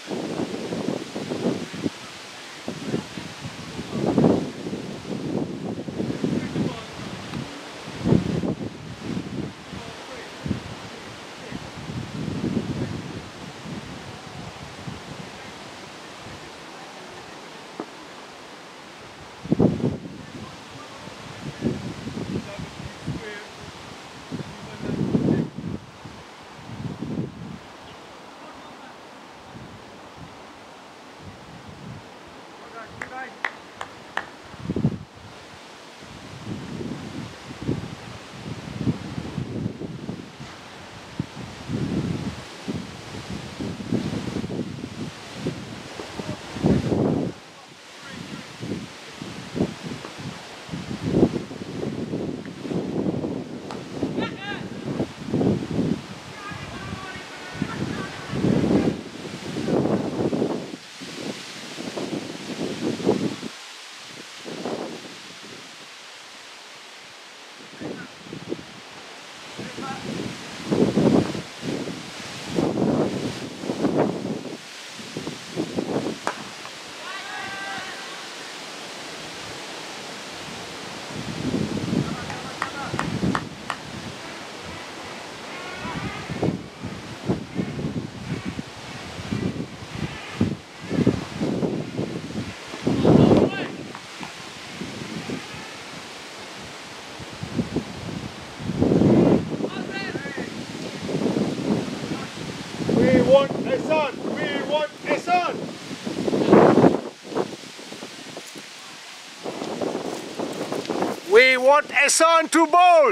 We want Ehsan to bowl.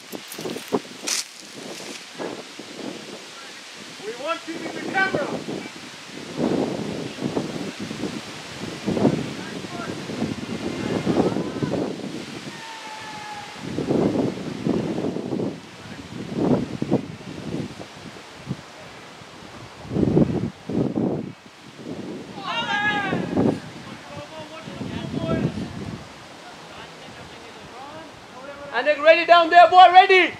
We want him in the camera. And they're ready down there, boy, ready!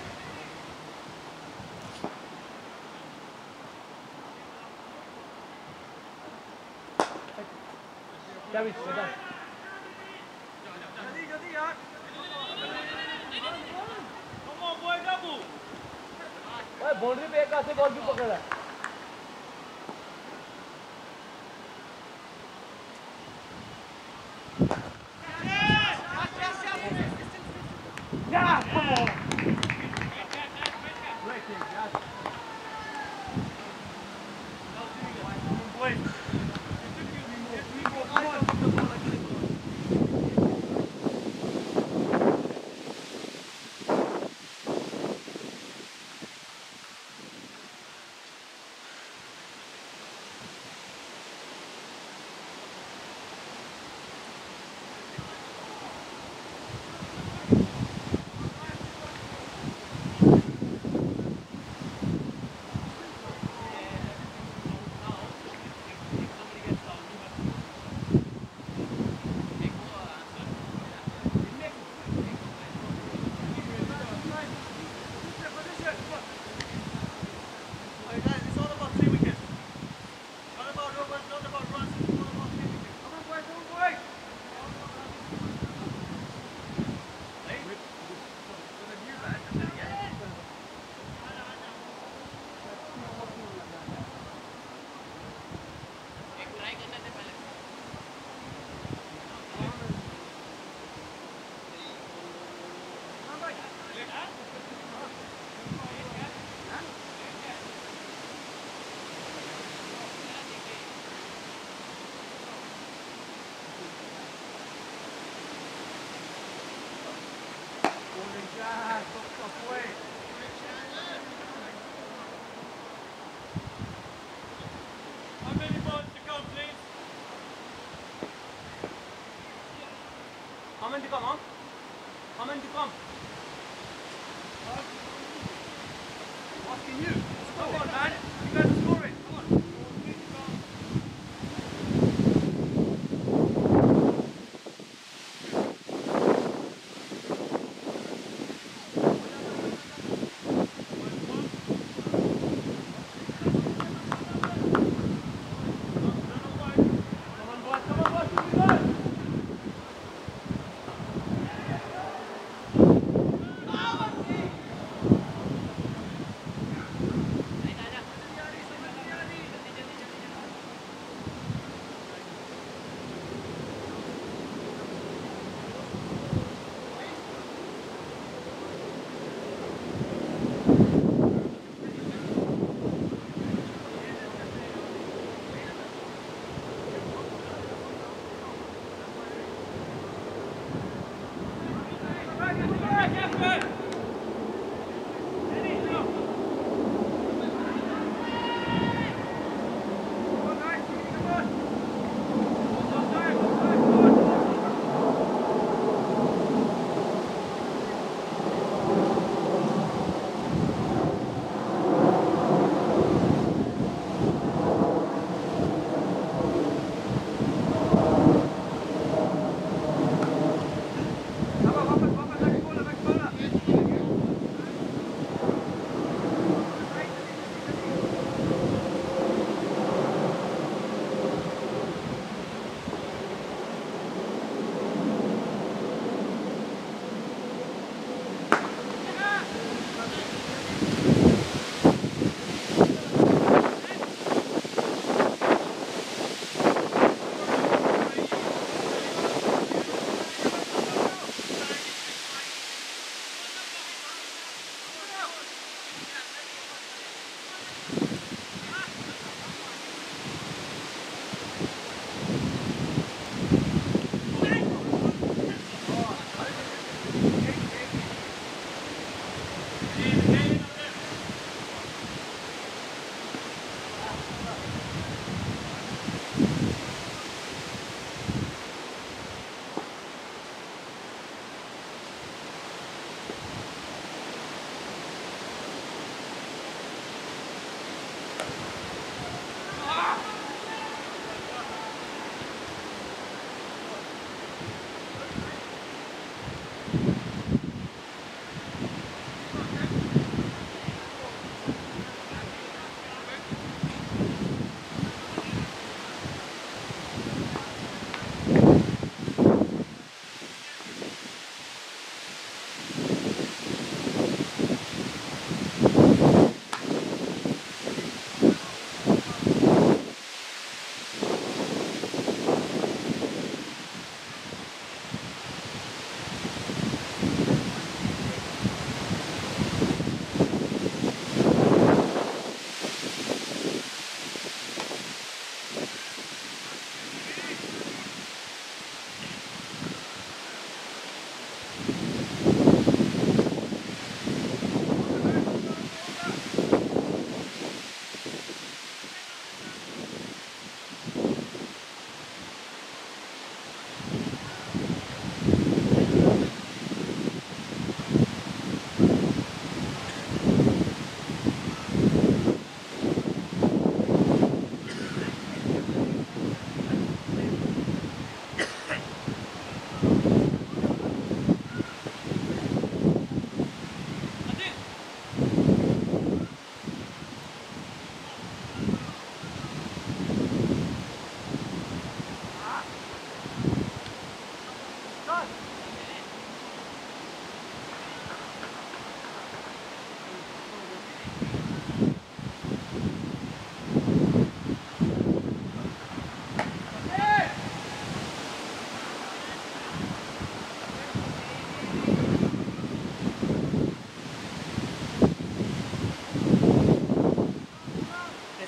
Come on, boy, double. Boundary पे एक हाथ से ball भी पकड़ा है। Yeah, come on. Great kick, yes. Wait. How many balls to come, please? How many to come, huh? How many to come? Asking you. Come on, man. You guys are scoring. Come on.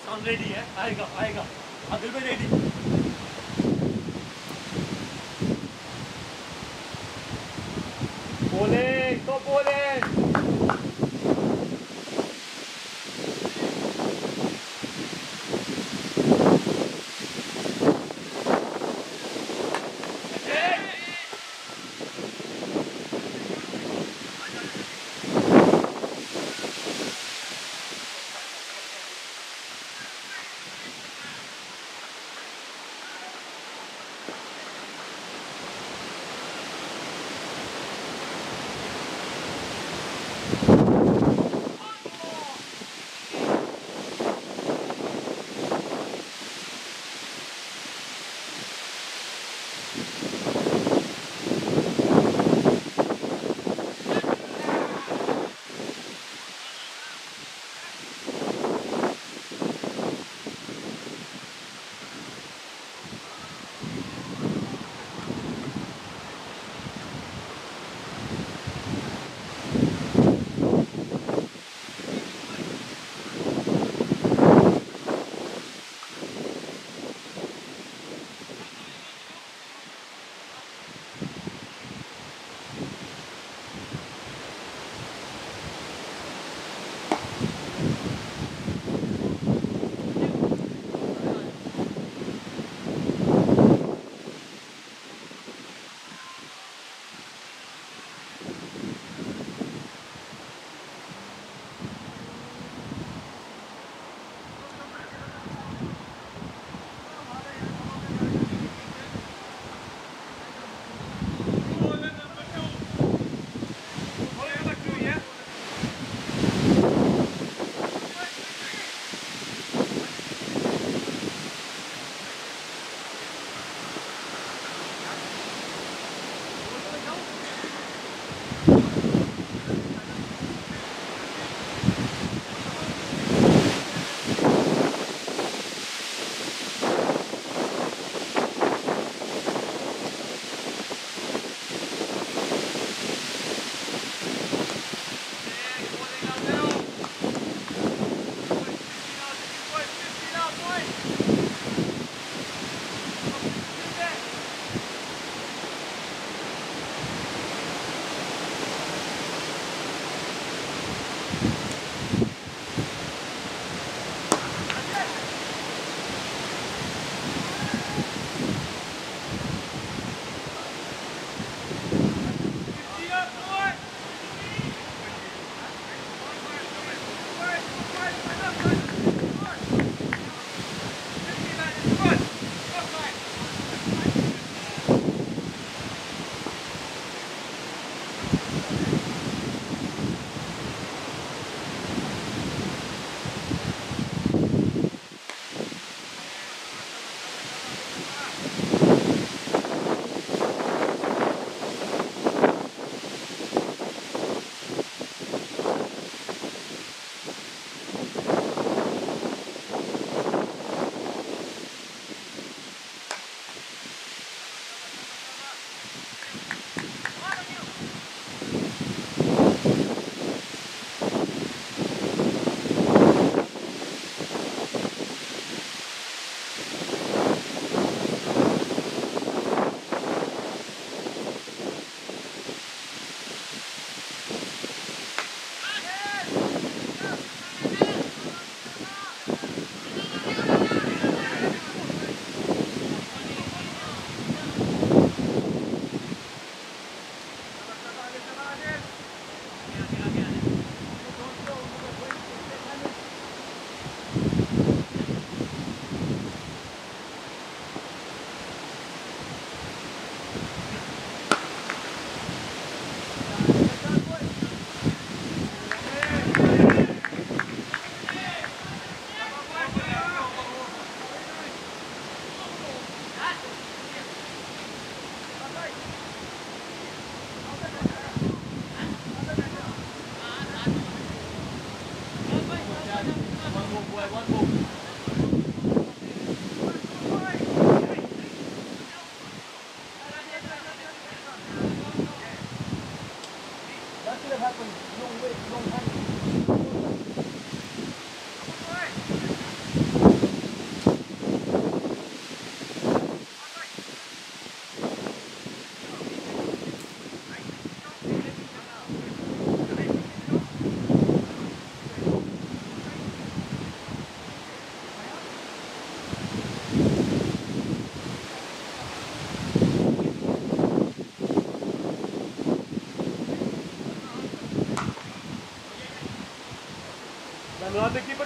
Ehsan ready है, आएगा आएगा, आदिल में ready. Bowling, stop bowling.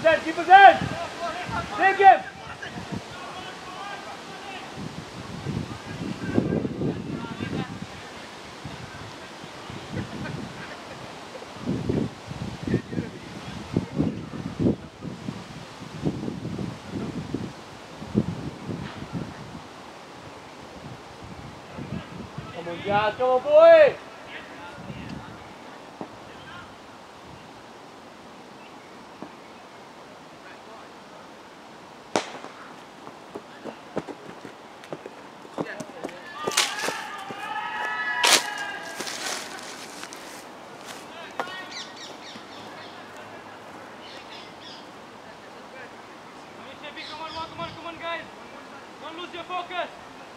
Keep his head! Take him! Come on, Jazz, come on, boy! Come on, guys. Don't lose your focus.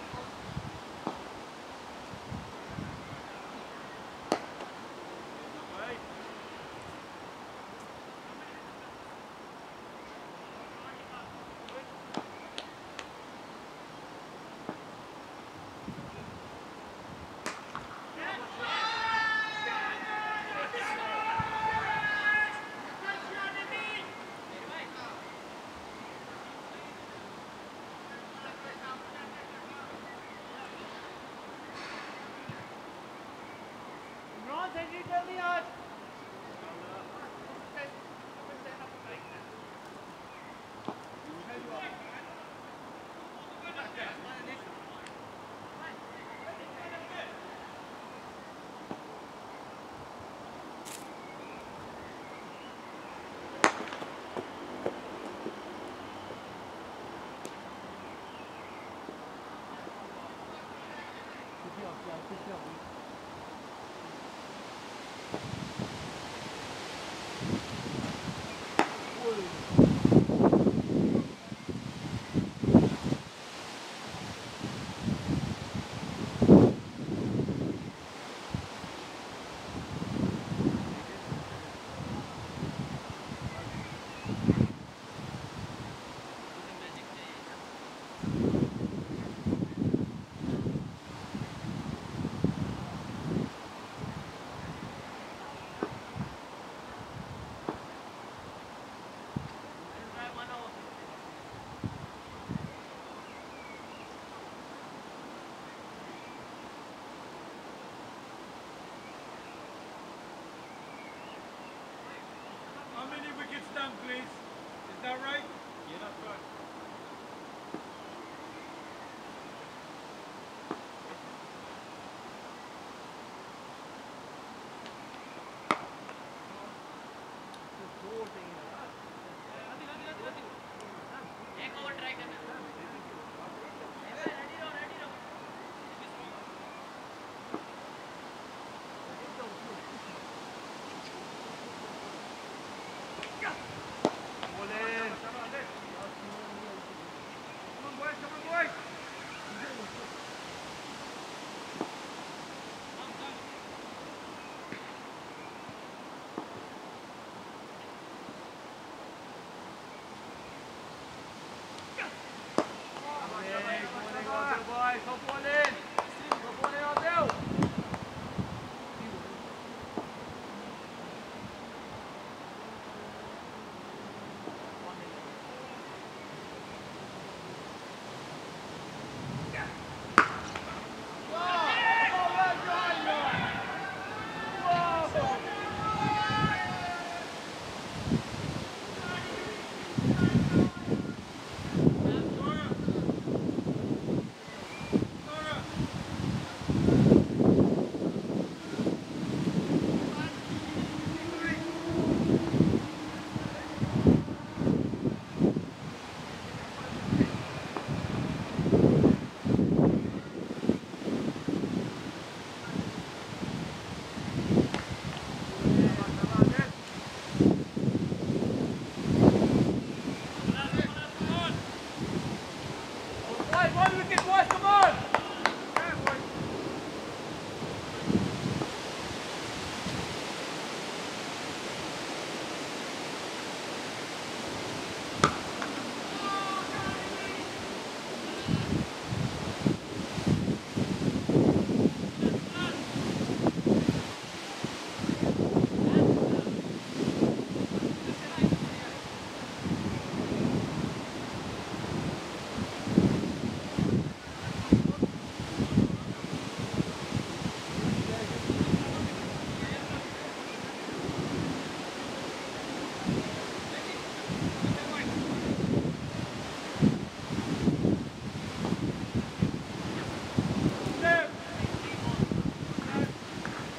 Please. Is that right? Yeah, that's right.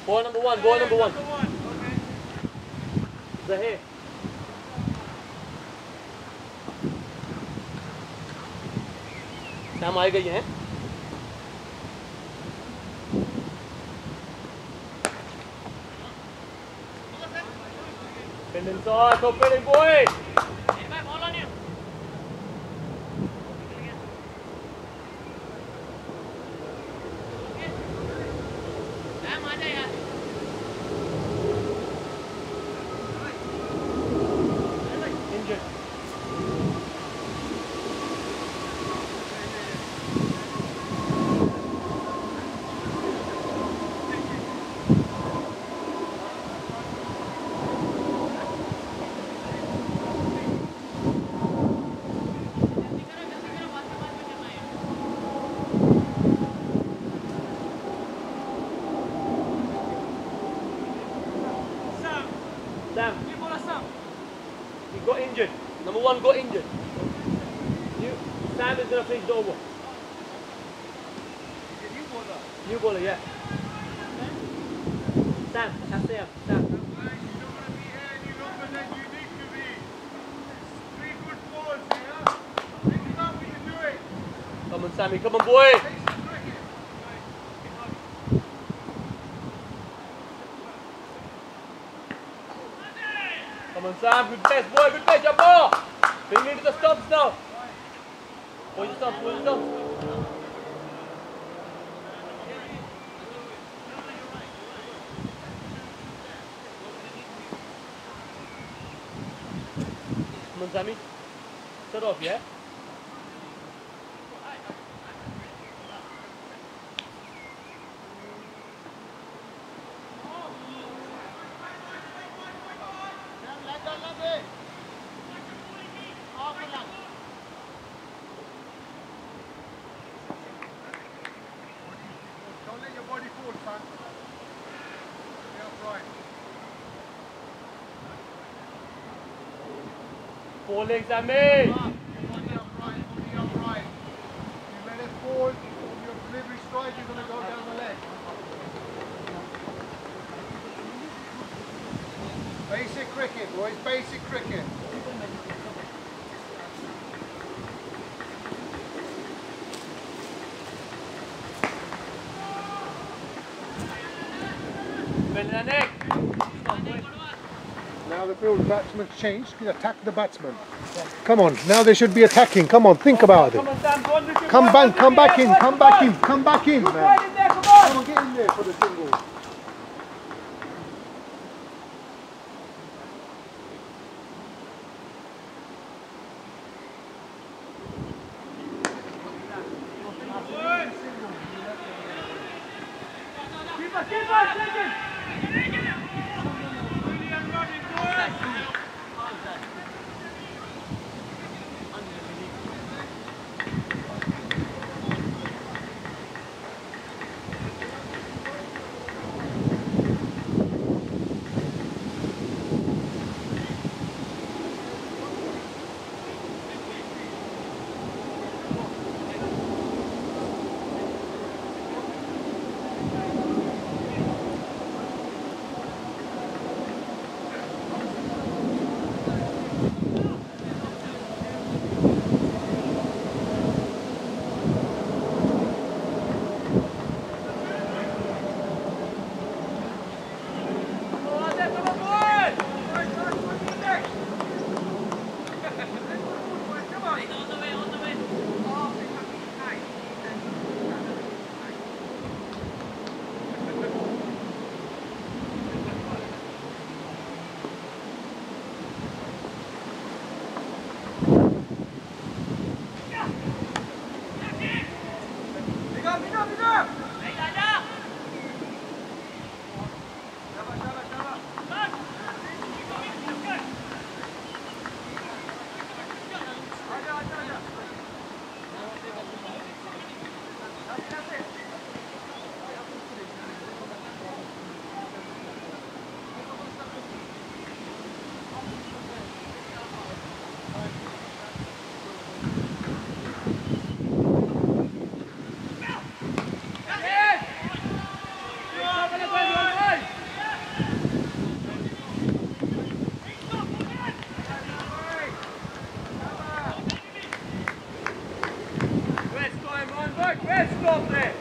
Ball number one, ball number one. Number one. Okay. Zahir. Sam आ गई है. Bend inside, top heading boy. Ball on you. Sam, आजा यार. Injured. Sam, ये बोला Sam. he got injured. Number one got injured. Sam is gonna finish the over. ये new bowler. New bowler, yeah. Sam, that's Sam. Sam. You don't want to be here any longer than you need to be. 3 good balls here. Think about what you're doing. Come on, Sammy. Come on, boy. Take some cricket. Come on, Sam. Good pace, boy. Good pace. Jump ball. Bring me to the stumps now. Pull your stumps. Pull your stumps. Come on, Sammy. Set off, yeah? Don't let your body fall, son. Stay upright. 4 legs, Sammy. Body upright, body upright. You let it fall, your delivery stride, you're going to go down the leg. Basic cricket, boys, basic cricket. Bend the neck. Now the field batsman's changed, you attack the batsman. Come on, now they should be attacking. Come on, think about it. Come on, Sam. Go on, Richard. Come back, come back in, come back in, come back in, man. Right in there, come on. Come on, get in there for the single. Keep on, second. Let's stop there.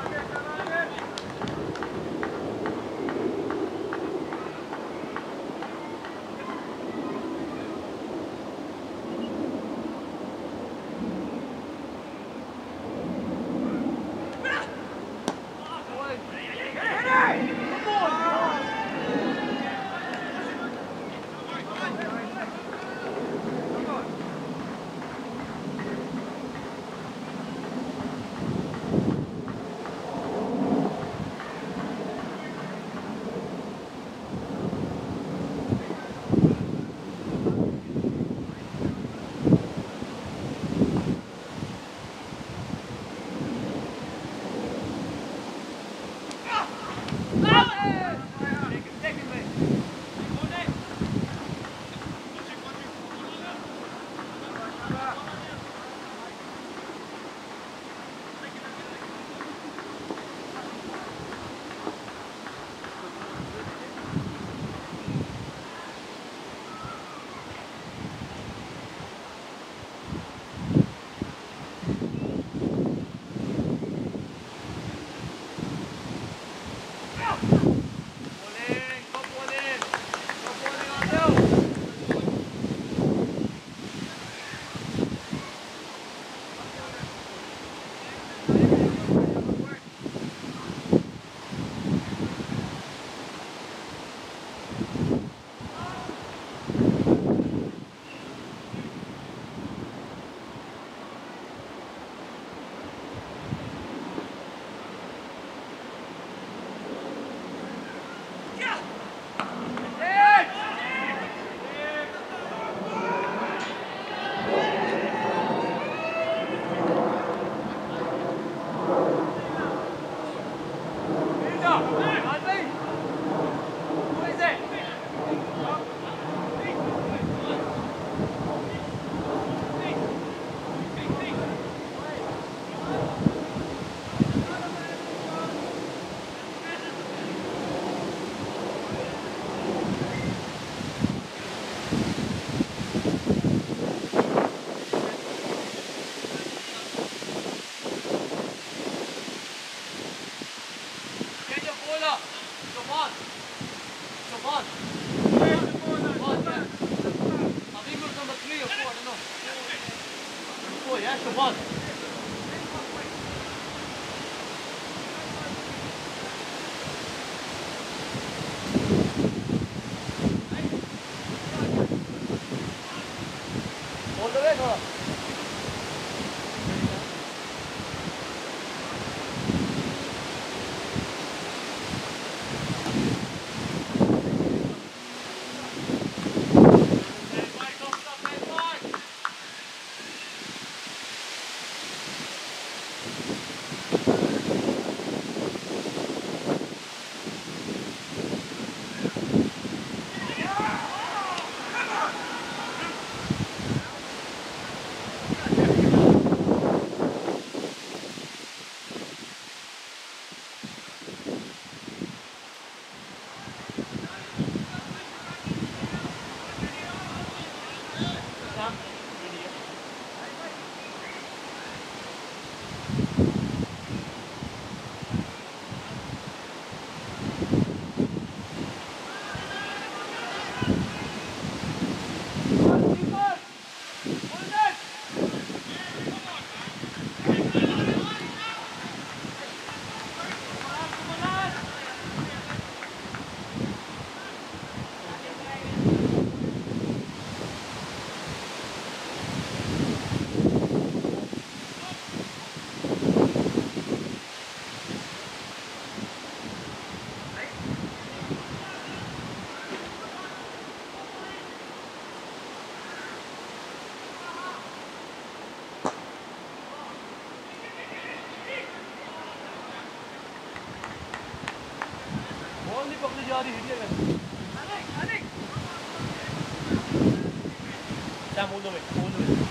Sam, all the way, all the way.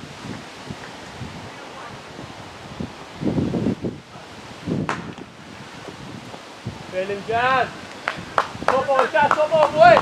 Feeling Jan. Stop on, Jan, stop on, boy.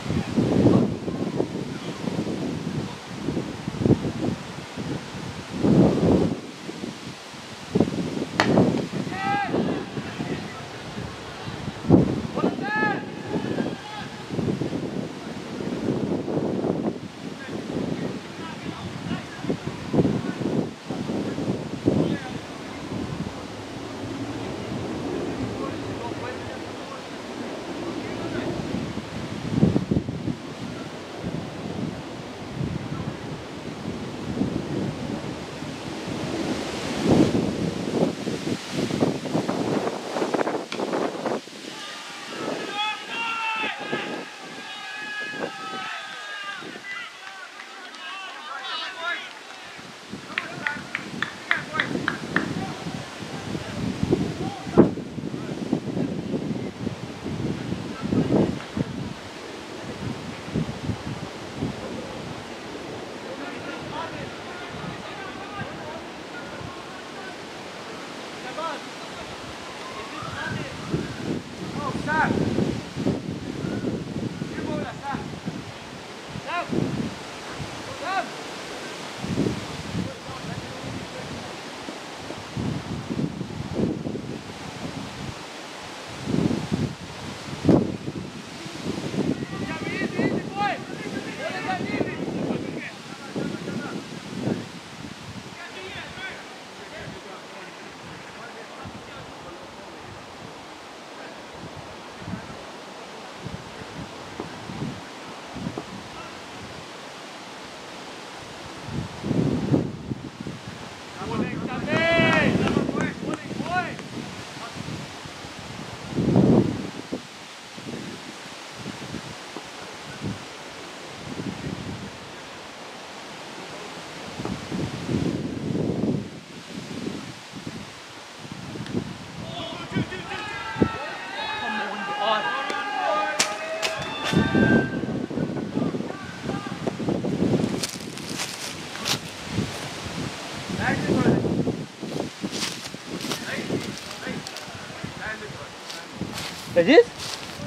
अजीज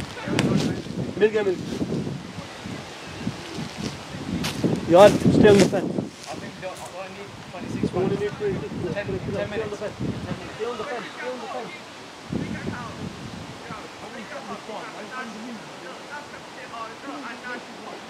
मिल गया यार stay on the fence. I think we only need 26 Only minutes. need 10 10 minutes. Stay on the fence. Stay on the fence. That's a bit hard.